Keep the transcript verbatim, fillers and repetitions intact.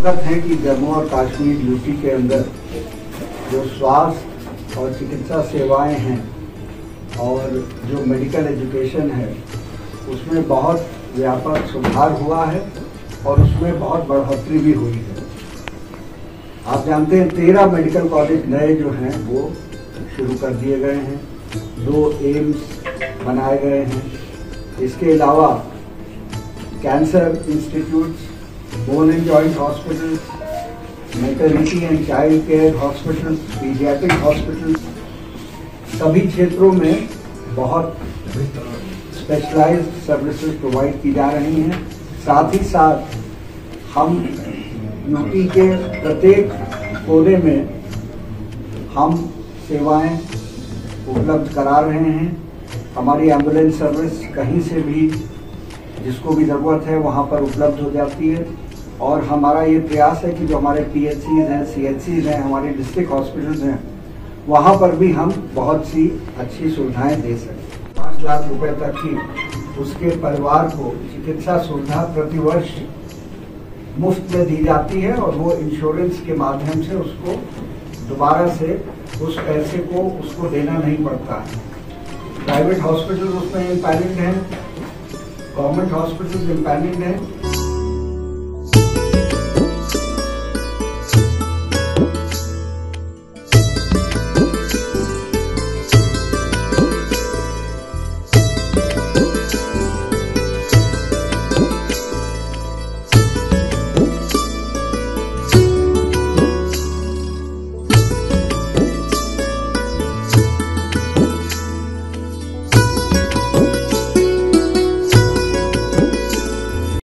अवगत हैं कि जम्मू और कश्मीर यूटी के अंदर जो स्वास्थ्य और चिकित्सा सेवाएं हैं और जो मेडिकल एजुकेशन है उसमें बहुत व्यापक सुधार हुआ है और उसमें बहुत बढ़ोतरी भी हुई है। आप जानते हैं तेरह मेडिकल कॉलेज नए जो हैं वो शुरू कर दिए गए हैं, दो एम्स बनाए गए हैं। इसके अलावा cancer institutes, bone and joint hospital, maternity and child care hospital, paediatric hospital, सभी क्षेत्रों में बहुत स्पेशलाइज्ड सर्विसेज प्रोवाइड की जा रही हैं। साथ ही साथ हम यूपी के प्रत्येक कोने में हम सेवाएं उपलब्ध करा रहे हैं। हमारी एम्बुलेंस सर्विस कहीं से भी जिसको भी ज़रूरत है वहाँ पर उपलब्ध हो जाती है और हमारा ये प्रयास है कि जो हमारे पीएचसीज हैं, सीएचसीज हैं, हमारे डिस्ट्रिक्ट हॉस्पिटल्स हैं, वहाँ पर भी हम बहुत सी अच्छी सुविधाएं दे सकें। पाँच लाख रुपए तक की उसके परिवार को चिकित्सा सुविधा प्रतिवर्ष मुफ्त में दी जाती है और वो इंश्योरेंस के माध्यम से उसको दोबारा से उस पैसे को उसको देना नहीं पड़ता है। प्राइवेट हॉस्पिटल उसमें इम्पैनल्ड हैं, गवर्नमेंट हॉस्पिटल इम्पैनल्ड हैं,